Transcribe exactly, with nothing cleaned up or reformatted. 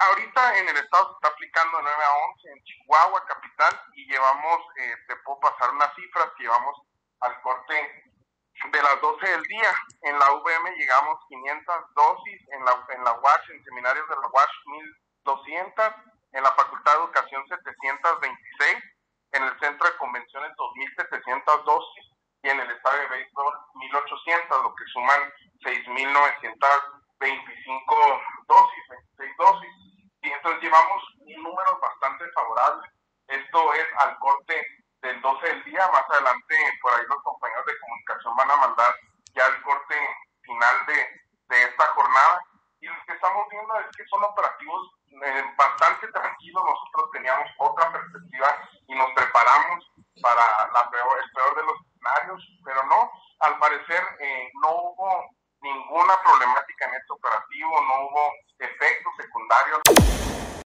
Ahorita en el estado se está aplicando de nueve a once en Chihuahua, capital, y llevamos, eh, te puedo pasar unas cifras que llevamos al corte de las doce del día. En la U V M llegamos quinientas dosis, en la, en la U A S H, en seminarios de la U A S H mil doscientas, en la Facultad de Educación setecientos veintiséis, en el Centro de Convenciones dos mil setecientas dosis y en el Estadio de Béisbol mil ochocientas, lo que suman seis mil novecientas veinticinco dosis, veintiséis dosis. Y entonces llevamos números bastante favorables. Esto es al corte del doce del día. Más adelante, por ahí los compañeros de comunicación van a mandar ya el corte final de, de esta jornada. Y lo que estamos viendo es que son operativos eh, bastante tranquilos. Nosotros teníamos otra perspectiva y nos preparamos para la peor, el peor de los escenarios, pero no, al parecer eh, no hubo ninguna problemática en este operativo, no hubo efectos secundarios.